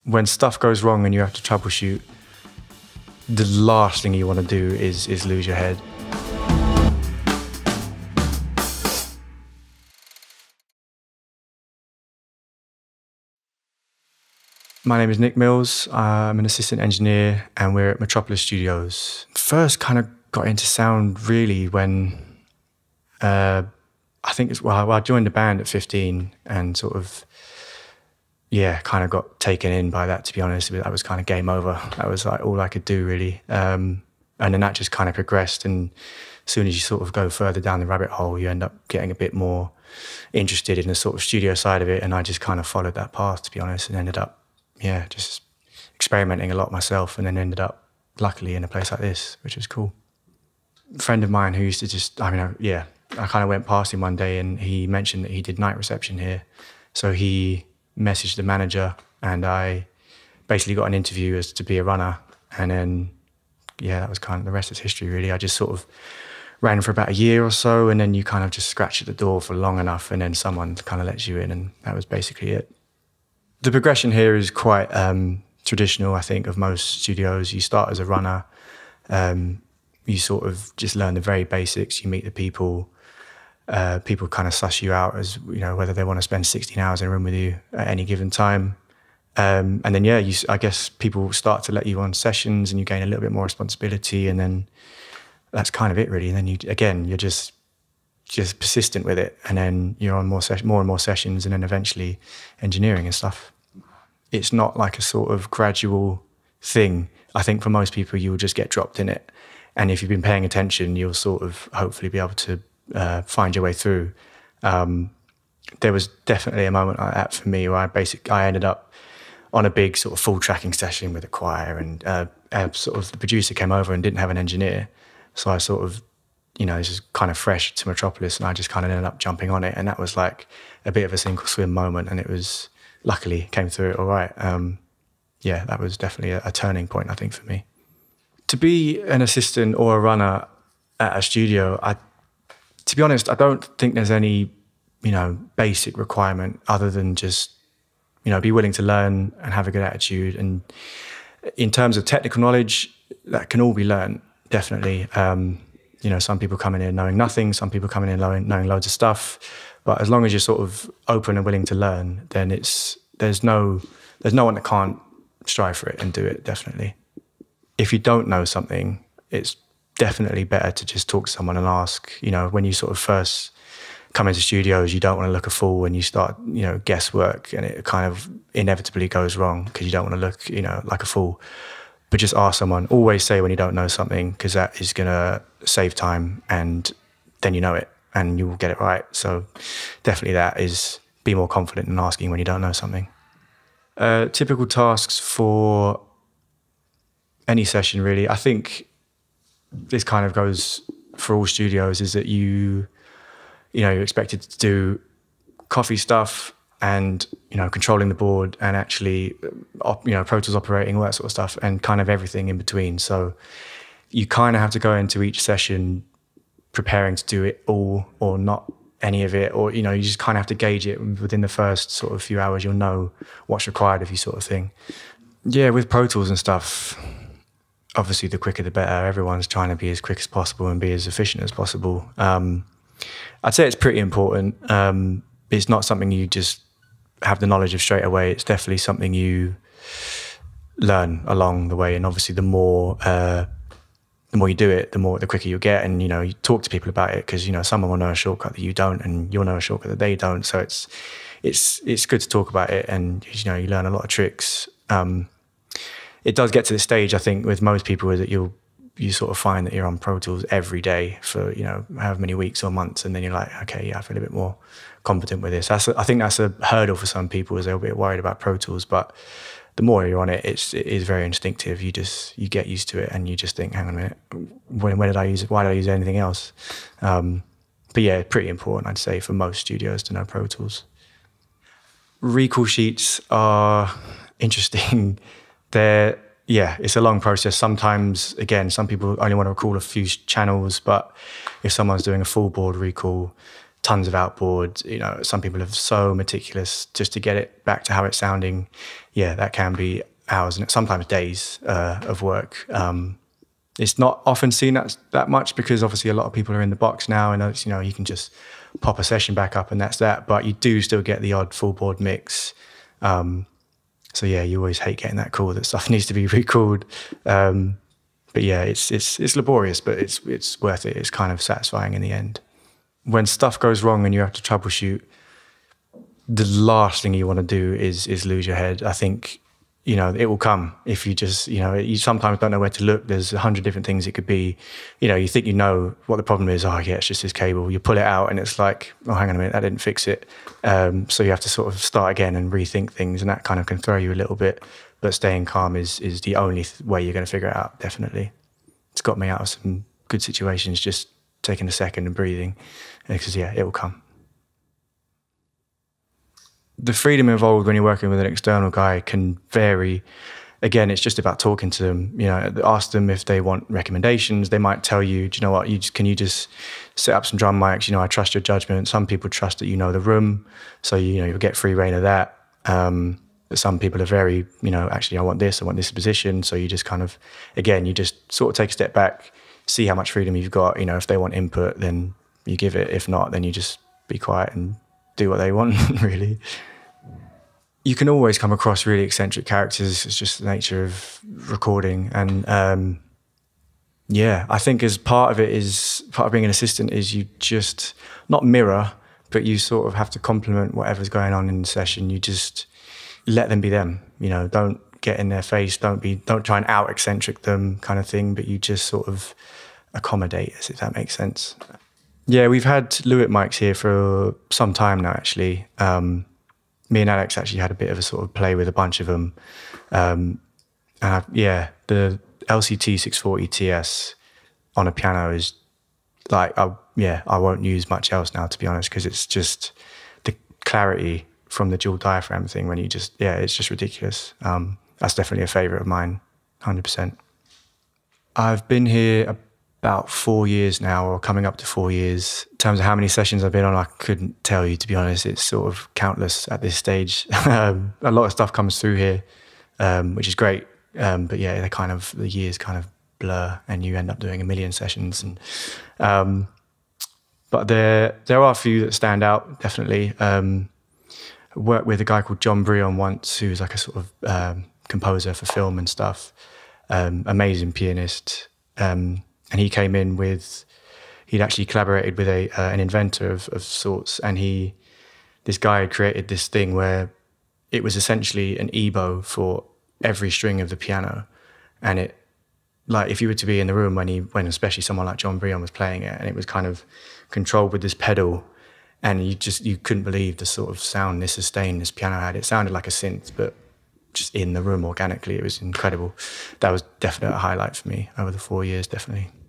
when stuff goes wrong and you have to troubleshoot, the last thing you want to do is lose your head. My name is Nick Mills. I'm an assistant engineer and we're at Metropolis Studios. First kind of got into sound really when I joined the band at 15 and sort of, kind of got taken in by that, to be honest. That was kind of game over. That was like all I could do really. And then that just kind of progressed, and as soon as you sort of go further down the rabbit hole, you end up getting a bit more interested in the sort of studio side of it, and I just kind of followed that path, to be honest, and ended up just experimenting a lot myself, and then ended up luckily in a place like this, which was cool. A friend of mine who used to I kind of went past him one day and he mentioned that he did night reception here. So he messaged the manager and I basically got an interview as to be a runner. And then, that was kind of the rest is history really. I just sort of ran for about a year or so, and then you kind of just scratch at the door for long enough and then someone kind of lets you in, and that was basically it. The progression here is quite traditional, I think, of most studios. You start as a runner, you sort of just learn the very basics, you meet the people, people kind of suss you out as, whether they want to spend 16 hours in a room with you at any given time. And then, I guess people start to let you on sessions and you gain a little bit more responsibility, and then that's kind of it really. And then you're just persistent with it, and then you're on more and more sessions, and then eventually engineering and stuff. It's not like a sort of gradual thing. I think for most people, you'll just get dropped in it. And if you've been paying attention, you'll sort of hopefully be able to find your way through. There was definitely a moment like that for me where I ended up on a big sort of full tracking session with a choir, and sort of the producer came over and didn't have an engineer. So I sort of, this is kind of fresh to Metropolis, and I just kind of ended up jumping on it. And that was like a bit of a sink or swim moment, and it was, luckily came through it all right. That was definitely a turning point, I think, for me. To be an assistant or a runner at a studio, to be honest, I don't think there's any, basic requirement other than just, be willing to learn and have a good attitude. And in terms of technical knowledge, that can all be learned, definitely. Some people come in here knowing nothing, some people come in here knowing loads of stuff. But as long as you're sort of open and willing to learn, then there's no one that can't strive for it and do it, definitely. If you don't know something, it's definitely better to just talk to someone and ask. When you sort of first come into studios, you don't want to look a fool when you start, guesswork, and it kind of inevitably goes wrong because you don't want to look, like a fool. But just ask someone. Always say when you don't know something, because that is going to save time, and then you know it and you will get it right. So definitely that is, be more confident in asking when you don't know something. Typical tasks for any session, really. I think this kind of goes for all studios, is that you're expected to do coffee stuff and, controlling the board, and actually, Pro Tools operating, all that sort of stuff, and kind of everything in between. So you kind of have to go into each session preparing to do it all or not any of it, or, you just kind of have to gauge it within the first sort of few hours. You'll know what's required of you, sort of thing. Yeah, with Pro Tools and stuff, obviously the quicker the better. Everyone's trying to be as quick as possible and be as efficient as possible. I'd say it's pretty important. It's not something you just have the knowledge of straight away. It's definitely something you learn along the way. And obviously the more you do it, the quicker you get. And, you talk to people about it, because, someone will know a shortcut that you don't, and you'll know a shortcut that they don't. So it's good to talk about it, and, you learn a lot of tricks. It does get to the stage, I think, with most people, is that you sort of find that you're on Pro Tools every day for, however many weeks or months, and then you're like, okay, I feel a bit more competent with this. I think that's a hurdle for some people, is they're a bit worried about Pro Tools, but the more you're on it, it is very instinctive. You get used to it, and you just think, hang on a minute, when did I use it? Why did I use anything else? But yeah, pretty important, I'd say, for most studios to know Pro Tools. Recall sheets are interesting. It's a long process. Sometimes, again, some people only want to recall a few channels, but if someone's doing a full board recall, tons of outboards. You know, some people are so meticulous just to get it back to how it's sounding. Yeah, that can be hours and sometimes days of work. It's not often seen that much because obviously a lot of people are in the box now, and it's, you know, you can just pop a session back up and that's that. But you do still get the odd full board mix. So yeah, you always hate getting that call that stuff needs to be recalled. But yeah, it's laborious, but it's worth it. It's kind of satisfying in the end. When stuff goes wrong and you have to troubleshoot, the last thing you want to do is lose your head. I think, you know, it will come if you just, you know, you sometimes don't know where to look. There's 100 different things it could be. You know, you think you know what the problem is. Oh yeah, it's just this cable. You pull it out and it's like, oh, hang on a minute, that didn't fix it. So you have to sort of start again and rethink things, and that kind of can throw you a little bit. But staying calm is the only way you're going to figure it out, definitely. It's got me out of some good situations, just taking a second and breathing, because yeah, it will come. The freedom involved when you're working with an external guy can vary. Again, it's just about talking to them. You know, ask them if they want recommendations. They might tell you, do you know what, can you just set up some drum mics? You know, I trust your judgment. Some people trust that you know the room, so you know, you'll get free reign of that. But some people are very, you know, actually I want this position. So you just kind of, again, you just sort of take a step back, see how much freedom you've got. You know, if they want input, then you give it. If not, then you just be quiet and do what they want, really. You can always come across really eccentric characters. It's just the nature of recording. And yeah, I think as part of being an assistant is you just, not mirror, but you sort of have to complement whatever's going on in the session. You just let them be them, you know, don't get in their face, don't try and out eccentric them kind of thing, but you just sort of accommodate, if that makes sense. Yeah, we've had Lewitt mics here for some time now, actually. Me and Alex actually had a bit of a sort of play with a bunch of them. Yeah, the LCT 640 TS on a piano is like, I won't use much else now, to be honest, because it's just the clarity from the dual diaphragm thing when you just, yeah, it's just ridiculous. That's definitely a favourite of mine, 100%. I've been here about 4 years now, or coming up to 4 years. In terms of how many sessions I've been on, I couldn't tell you, to be honest. It's sort of countless at this stage. A lot of stuff comes through here, which is great. But yeah, the years kind of blur, and you end up doing a million sessions. And but there are a few that stand out, definitely. I worked with a guy called John Breon once, who's like a sort of composer for film and stuff. Amazing pianist. And he came in he'd actually collaborated with an inventor of sorts, and this guy had created this thing where it was essentially an EBow for every string of the piano. And it, like, if you were to be in the room when especially someone like John Breon was playing it, and it was kind of controlled with this pedal, and you couldn't believe the sort of sound, this sustain this piano had. It sounded like a synth, but just in the room organically, it was incredible. That was definitely a highlight for me over the 4 years, definitely.